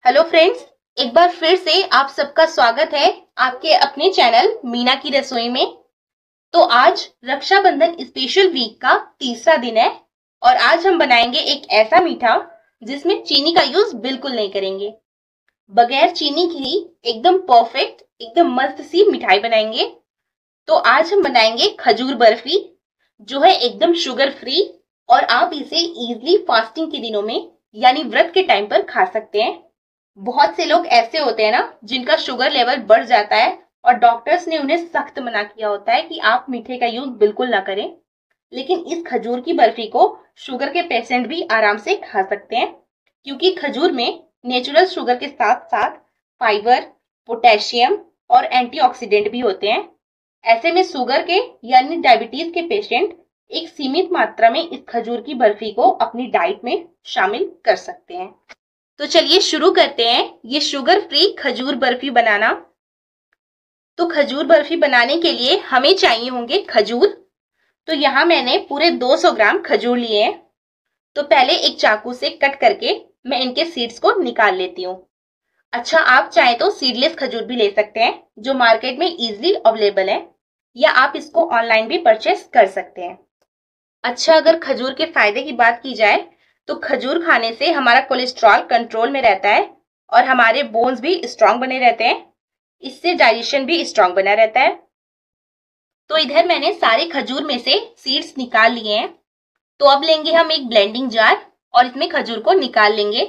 Hello friends, एक बार फिर से आप सबका स्वागत है आपके अपने चैनल मीना की रसोई में। तो आज रक्षाबंधन स्पेशल वीक का तीसरा दिन है और आज हम बनाएंगे एक ऐसा मीठा जिसमें चीनी का यूज बिल्कुल नहीं करेंगे। बगैर चीनी की ही एकदम परफेक्ट, एकदम मस्त सी मिठाई बनाएंगे। तो आज हम बनाएंगे खजूर बर्फी, जो है एकदम शुगर फ्री और आप इसे इजीली फास्टिंग के दिनों में यानी व्रत के टाइम पर खा सकते हैं। बहुत से लोग ऐसे होते हैं ना जिनका शुगर लेवल बढ़ जाता है और डॉक्टर्स ने उन्हें सख्त मना किया होता है कि आप मीठे का यूज बिल्कुल ना करें, लेकिन इस खजूर की बर्फी को शुगर के पेशेंट भी आराम से खा सकते हैं, क्योंकि खजूर में नेचुरल शुगर के साथ साथ फाइबर, पोटेशियम और एंटीऑक्सीडेंट भी होते हैं। ऐसे में शुगर के यानी डायबिटीज के पेशेंट एक सीमित मात्रा में इस खजूर की बर्फी को अपनी डाइट में शामिल कर सकते हैं। तो चलिए शुरू करते हैं ये शुगर फ्री खजूर बर्फी बनाना। तो खजूर बर्फी बनाने के लिए हमें चाहिए होंगे खजूर। तो यहाँ मैंने पूरे 200 ग्राम खजूर लिए हैं। तो पहले एक चाकू से कट करके मैं इनके सीड्स को निकाल लेती हूँ। अच्छा, आप चाहे तो सीडलेस खजूर भी ले सकते हैं जो मार्केट में इजीली अवेलेबल है, या आप इसको ऑनलाइन भी परचेस कर सकते हैं। अच्छा, अगर खजूर के फायदे की बात की जाए तो खजूर खाने से हमारा कोलेस्ट्रॉल कंट्रोल में रहता है और हमारे बोन्स भी स्ट्रांग बने रहते हैं। इससे डाइजेशन भी स्ट्रांग बना रहता है। तो इधर मैंने सारे खजूर में से सीड्स निकाल लिए हैं। तो अब लेंगे हम एक ब्लेंडिंग जार और इसमें खजूर को निकाल लेंगे।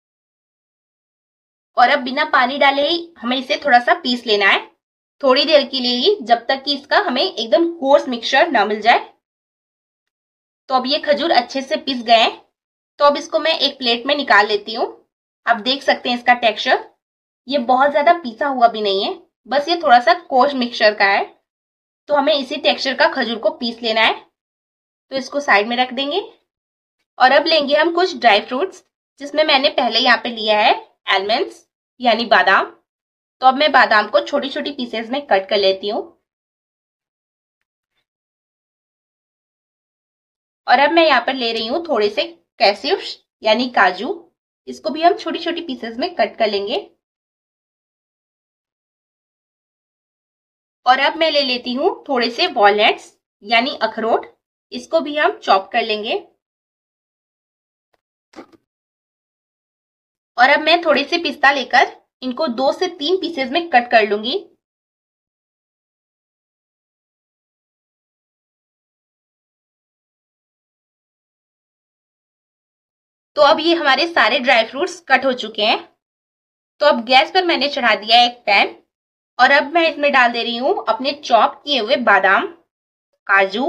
और अब बिना पानी डाले ही हमें इसे थोड़ा सा पीस लेना है, थोड़ी देर के लिए ही, जब तक कि इसका हमें एकदम कोर्स मिक्सचर ना मिल जाए। तो अब ये खजूर अच्छे से पिस गए हैं। तो अब इसको मैं एक प्लेट में निकाल लेती हूँ। आप देख सकते हैं इसका टेक्सचर, ये बहुत ज्यादा पिसा हुआ भी नहीं है, बस ये थोड़ा सा कोर्स मिक्सचर का है। तो हमें इसी टेक्सचर का खजूर को पीस लेना है। तो इसको साइड में रख देंगे। और अब लेंगे हम कुछ ड्राई फ्रूट्स, जिसमें मैंने पहले यहाँ पे लिया है आलमंड्स यानी बादाम। तो अब मैं बादाम को छोटी छोटी पीसेस में कट कर लेती हूँ। और अब मैं यहाँ पर ले रही हूँ थोड़े से कैश्यूज यानी काजू। इसको भी हम छोटी छोटी पीसेस में कट कर लेंगे। और अब मैं ले लेती हूँ थोड़े से वॉलनट्स यानी अखरोट। इसको भी हम चॉप कर लेंगे। और अब मैं थोड़े से पिस्ता लेकर इनको 2 से 3 पीसेस में कट कर लूंगी। तो अब ये हमारे सारे ड्राई फ्रूट्स कट हो चुके हैं। तो अब गैस पर मैंने चढ़ा दिया एक पैन और अब मैं इसमें डाल दे रही हूँ अपने चॉप किए हुए बादाम, काजू,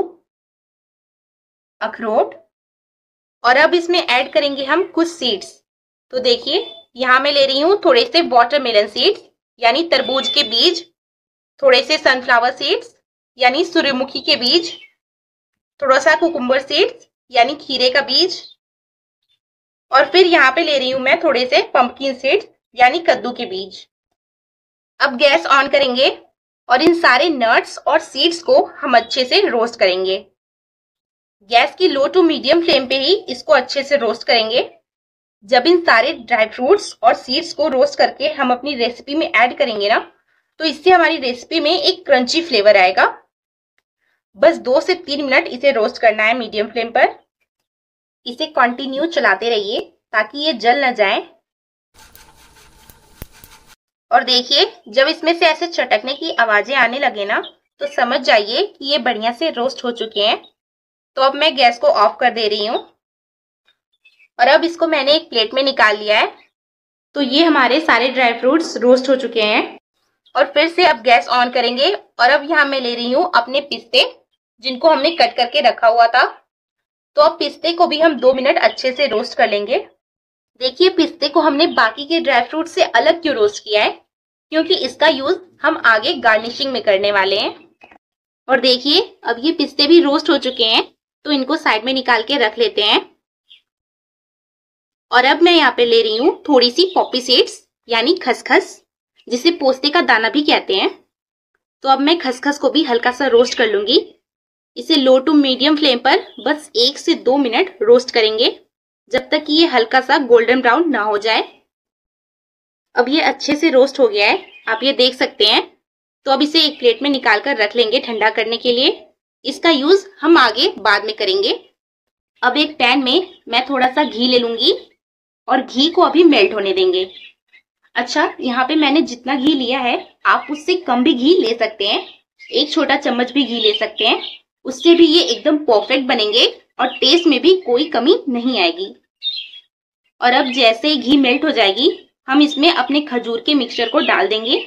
अखरोट। और अब इसमें ऐड करेंगे हम कुछ सीड्स। तो देखिए, यहाँ मैं ले रही हूँ थोड़े से वाटरमेलन सीड्स यानी तरबूज के बीज, थोड़े से सनफ्लावर सीड्स यानी सूर्यमुखी के बीज, थोड़ा सा कुकुम्बर सीड्स यानी खीरे का बीज, और फिर यहाँ पे ले रही हूँ मैं थोड़े से पंपकिन सीड्स यानी कद्दू के बीज। अब गैस ऑन करेंगे और इन सारे नट्स और सीड्स को हम अच्छे से रोस्ट करेंगे। गैस की लो टू मीडियम फ्लेम पे ही इसको अच्छे से रोस्ट करेंगे। जब इन सारे ड्राई फ्रूट्स और सीड्स को रोस्ट करके हम अपनी रेसिपी में ऐड करेंगे ना, तो इससे हमारी रेसिपी में एक क्रंची फ्लेवर आएगा। बस 2 से 3 मिनट इसे रोस्ट करना है मीडियम फ्लेम पर। इसे कंटिन्यू चलाते रहिए ताकि ये जल न जाए। और देखिए, जब इसमें से ऐसे चटकने की आवाजें आने लगे ना, तो समझ जाइए कि ये बढ़िया से रोस्ट हो चुके हैं। तो अब मैं गैस को ऑफ कर दे रही हूँ और अब इसको मैंने एक प्लेट में निकाल लिया है। तो ये हमारे सारे ड्राई फ्रूट्स रोस्ट हो चुके हैं। और फिर से अब गैस ऑन करेंगे और अब यहाँ मैं ले रही हूँ अपने पिस्ते, जिनको हमने कट करके रखा हुआ था। तो अब पिस्ते को भी हम 2 मिनट अच्छे से रोस्ट कर लेंगे। देखिए, पिस्ते को हमने बाकी के ड्राई फ्रूट से अलग क्यों रोस्ट किया है, क्योंकि इसका यूज हम आगे गार्निशिंग में करने वाले हैं। और देखिए, अब ये पिस्ते भी रोस्ट हो चुके हैं, तो इनको साइड में निकाल के रख लेते हैं। और अब मैं यहाँ पे ले रही हूँ थोड़ी सी पॉपी सीड्स यानी खसखस, जिसे पोस्ते का दाना भी कहते हैं। तो अब मैं खसखस को भी हल्का सा रोस्ट कर लूंगी। इसे लो टू मीडियम फ्लेम पर बस 1 से 2 मिनट रोस्ट करेंगे, जब तक कि ये हल्का सा गोल्डन ब्राउन ना हो जाए। अब ये अच्छे से रोस्ट हो गया है, आप ये देख सकते हैं। तो अब इसे एक प्लेट में निकाल कर रख लेंगे ठंडा करने के लिए। इसका यूज हम आगे बाद में करेंगे। अब एक पैन में मैं थोड़ा सा घी ले लूंगी और घी को अभी मेल्ट होने देंगे। अच्छा, यहाँ पे मैंने जितना घी लिया है आप उससे कम भी घी ले सकते हैं, 1 छोटा चम्मच भी घी ले सकते हैं। उससे भी ये एकदम परफेक्ट बनेंगे और टेस्ट में भी कोई कमी नहीं आएगी। और अब जैसे ही घी मेल्ट हो जाएगी, हम इसमें अपने खजूर के मिक्सचर को डाल देंगे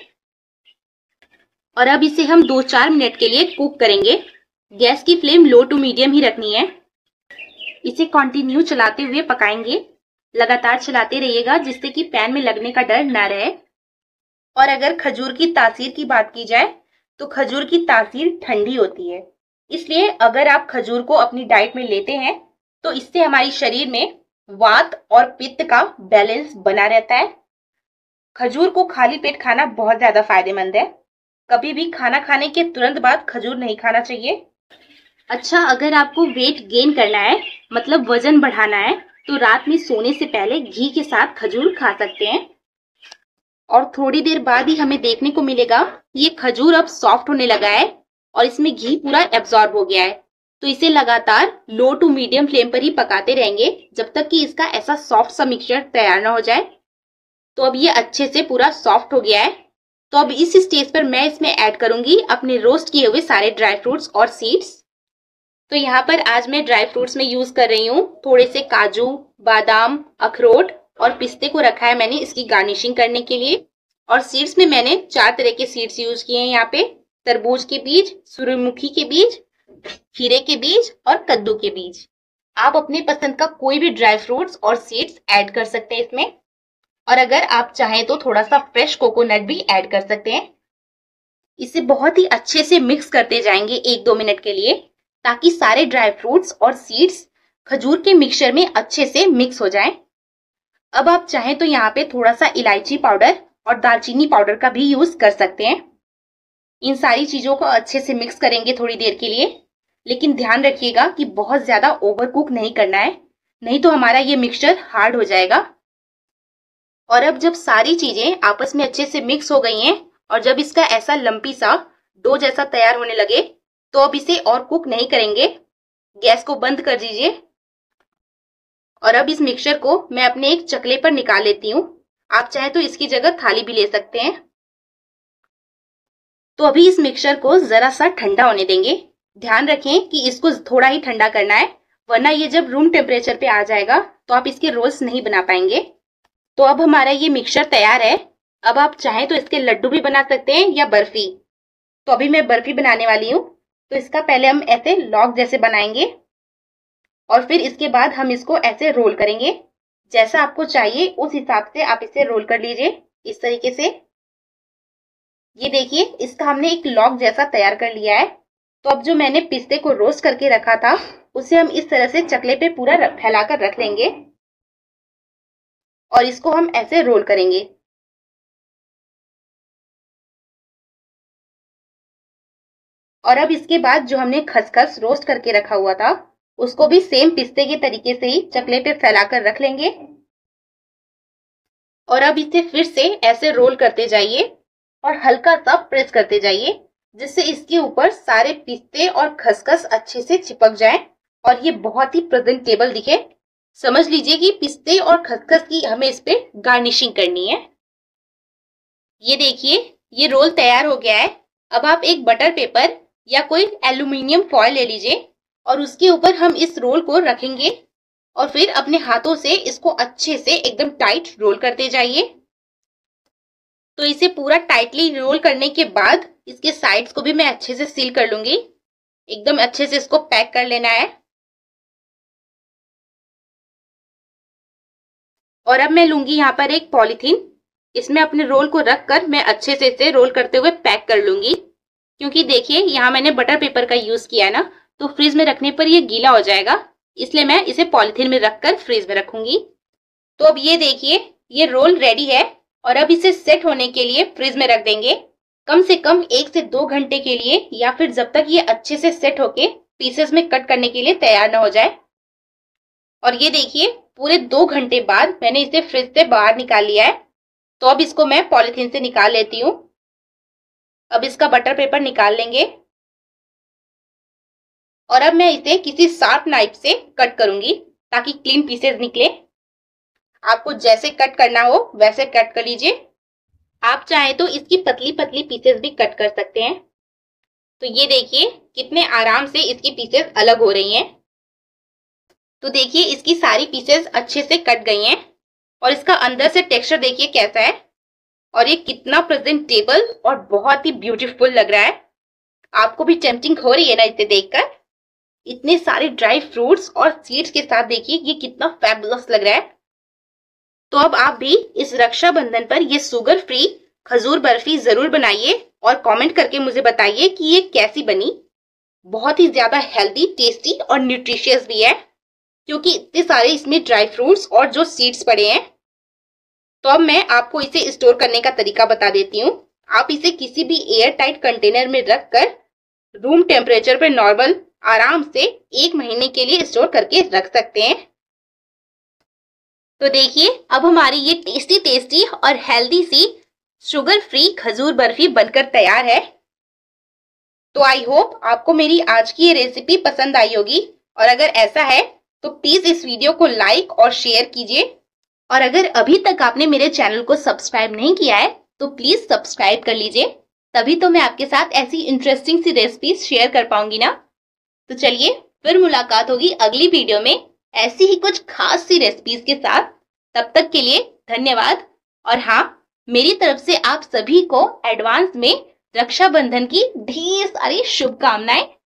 और अब इसे हम 2-4 मिनट के लिए कुक करेंगे। गैस की फ्लेम लो टू मीडियम ही रखनी है। इसे कंटिन्यू चलाते हुए पकाएंगे, लगातार चलाते रहिएगा जिससे कि पैन में लगने का डर ना रहे। और अगर खजूर की तासीर की बात की जाए तो खजूर की तासीर ठंडी होती है, इसलिए अगर आप खजूर को अपनी डाइट में लेते हैं तो इससे हमारे शरीर में वात और पित्त का बैलेंस बना रहता है। खजूर को खाली पेट खाना बहुत ज्यादा फायदेमंद है। कभी भी खाना खाने के तुरंत बाद खजूर नहीं खाना चाहिए। अच्छा, अगर आपको वेट गेन करना है, मतलब वजन बढ़ाना है, तो रात में सोने से पहले घी के साथ खजूर खा सकते हैं और थोड़ी देर बाद ही हमें देखने को मिलेगा ये खजूर अब सॉफ्ट होने लगा है और इसमें घी पूरा एब्जॉर्ब हो गया है। तो इसे लगातार लो टू मीडियम फ्लेम पर ही पकाते रहेंगे जब तक कि इसका ऐसा सॉफ्ट सा मिक्सचर तैयार ना हो जाए। तो अब ये अच्छे से पूरा सॉफ्ट हो गया है। तो अब इस स्टेज पर मैं इसमें ऐड करूंगी अपने रोस्ट किए हुए सारे ड्राई फ्रूट्स और सीड्स। तो यहाँ पर आज मैं ड्राई फ्रूट्स में यूज कर रही हूँ थोड़े से काजू, बादाम, अखरोट और पिस्ते को रखा है मैंने इसकी गार्निशिंग करने के लिए। और सीड्स में मैंने 4 तरह के सीड्स यूज किए हैं यहाँ पे, तरबूज के बीज, सूर्यमुखी के बीज, खीरे के बीज और कद्दू के बीज। आप अपने पसंद का कोई भी ड्राई फ्रूट्स और सीड्स ऐड कर सकते हैं इसमें। और अगर आप चाहें तो थोड़ा सा फ्रेश कोकोनट भी ऐड कर सकते हैं। इसे बहुत ही अच्छे से मिक्स करते जाएंगे 1-2 मिनट के लिए, ताकि सारे ड्राई फ्रूट्स और सीड्स खजूर के मिक्सचर में अच्छे से मिक्स हो जाएं। अब आप चाहें तो यहाँ पे थोड़ा सा इलायची पाउडर और दालचीनी पाउडर का भी यूज कर सकते हैं। इन सारी चीजों को अच्छे से मिक्स करेंगे थोड़ी देर के लिए, लेकिन ध्यान रखिएगा कि बहुत ज्यादा ओवर कुक नहीं करना है, नहीं तो हमारा ये मिक्सचर हार्ड हो जाएगा। और अब जब सारी चीजें आपस में अच्छे से मिक्स हो गई हैं और जब इसका ऐसा लंपी सा डो जैसा तैयार होने लगे, तो अब इसे और कुक नहीं करेंगे, गैस को बंद कर दीजिए। और अब इस मिक्सचर को मैं अपने एक चकले पर निकाल लेती हूँ। आप चाहे तो इसकी जगह थाली भी ले सकते हैं। तो अभी इस मिक्सचर को जरा सा ठंडा होने देंगे। ध्यान रखें कि इसको थोड़ा ही ठंडा करना है, वरना ये जब रूम टेम्परेचर पे आ जाएगा तो आप इसके रोल्स नहीं बना पाएंगे। तो अब हमारा ये मिक्सचर तैयार है। अब आप चाहें तो इसके लड्डू भी बना सकते हैं या बर्फी। तो अभी मैं बर्फी बनाने वाली हूँ। तो इसका पहले हम ऐसे लॉग जैसे बनाएंगे और फिर इसके बाद हम इसको ऐसे रोल करेंगे। जैसा आपको चाहिए उस हिसाब से आप इसे रोल कर लीजिए, इस तरीके से। ये देखिए, इसका हमने एक लॉग जैसा तैयार कर लिया है। तो अब जो मैंने पिस्ते को रोस्ट करके रखा था उसे हम इस तरह से चकले पे पूरा फैलाकर रख लेंगे और इसको हम ऐसे रोल करेंगे। और अब इसके बाद जो हमने खसखस रोस्ट करके रखा हुआ था उसको भी सेम पिस्ते के तरीके से ही चकले पे फैलाकर रख लेंगे। और अब इसे फिर से ऐसे रोल करते जाइए और हल्का सा प्रेस करते जाइए, जिससे इसके ऊपर सारे पिस्ते और खसखस अच्छे से चिपक जाएं और ये बहुत ही प्रेजेंटेबल दिखे। समझ लीजिए कि पिस्ते और खसखस की हमें इस पे गार्निशिंग करनी है। ये देखिए, ये रोल तैयार हो गया है। अब आप एक बटर पेपर या कोई एल्यूमिनियम फॉयल ले लीजिए और उसके ऊपर हम इस रोल को रखेंगे और फिर अपने हाथों से इसको अच्छे से एकदम टाइट रोल करते जाइए। तो इसे पूरा टाइटली रोल करने के बाद इसके साइड्स को भी मैं अच्छे से सील कर लूंगी। एकदम अच्छे से इसको पैक कर लेना है। और अब मैं लूंगी यहाँ पर एक पॉलीथीन, इसमें अपने रोल को रखकर मैं अच्छे से इसे रोल करते हुए पैक कर लूंगी। क्योंकि देखिए यहाँ मैंने बटर पेपर का यूज किया है ना, तो फ्रीज में रखने पर ये गीला हो जाएगा, इसलिए मैं इसे पॉलीथीन में रखकर फ्रीज में रखूंगी। तो अब ये देखिए, ये रोल रेडी है और अब इसे सेट होने के लिए फ्रीज में रख देंगे कम से कम 1 से 2 घंटे के लिए, या फिर जब तक ये अच्छे से सेट होके पीसेस में कट करने के लिए तैयार ना हो जाए। और ये देखिए, पूरे 2 घंटे बाद मैंने इसे फ्रिज से बाहर निकाल लिया है। तो अब इसको मैं पॉलिथीन से निकाल लेती हूँ। अब इसका बटर पेपर निकाल लेंगे और अब मैं इसे किसी शार्प नाइफ से कट करूंगी ताकि क्लीन पीसेस निकले। आपको जैसे कट करना हो वैसे कट कर लीजिए। आप चाहें तो इसकी पतली पतली पीसेस भी कट कर सकते हैं। तो ये देखिए कितने आराम से इसकी पीसेस अलग हो रही हैं। तो देखिए इसकी सारी पीसेस अच्छे से कट गई हैं और इसका अंदर से टेक्सचर देखिए कैसा है और ये कितना प्रेजेंटेबल और बहुत ही ब्यूटीफुल लग रहा है। आपको भी टेम्पटिंग हो रही है ना इसे देखकर? इतने सारे ड्राई फ्रूट्स और सीड्स के साथ देखिए ये कितना फैबुलस लग रहा है। तो अब आप भी इस रक्षाबंधन पर ये शुगर फ्री खजूर बर्फी जरूर बनाइए और कमेंट करके मुझे बताइए कि ये कैसी बनी। बहुत ही ज्यादा हेल्दी, टेस्टी और न्यूट्रिशियस भी है क्योंकि इतने सारे इसमें ड्राई फ्रूट्स और जो सीड्स पड़े हैं। तो अब मैं आपको इसे स्टोर करने का तरीका बता देती हूँ। आप इसे किसी भी एयर टाइट कंटेनर में रखकर रूम टेम्परेचर पर नॉर्मल आराम से 1 महीने के लिए स्टोर करके रख सकते हैं। तो देखिए अब हमारी ये टेस्टी टेस्टी और हेल्दी सी शुगर फ्री खजूर बर्फी बनकर तैयार है। तो आई होप आपको मेरी आज की ये रेसिपी पसंद आई होगी और अगर ऐसा है तो प्लीज इस वीडियो को लाइक और शेयर कीजिए। और अगर अभी तक आपने मेरे चैनल को सब्सक्राइब नहीं किया है तो प्लीज सब्सक्राइब कर लीजिए, तभी तो मैं आपके साथ ऐसी इंटरेस्टिंग सी रेसिपीज शेयर कर पाऊंगी ना। तो चलिए फिर मुलाकात होगी अगली वीडियो में ऐसी ही कुछ खास सी रेसिपीज के साथ। तब तक के लिए धन्यवाद। और हाँ, मेरी तरफ से आप सभी को एडवांस में रक्षाबंधन की ढेर सारी शुभकामनाएं।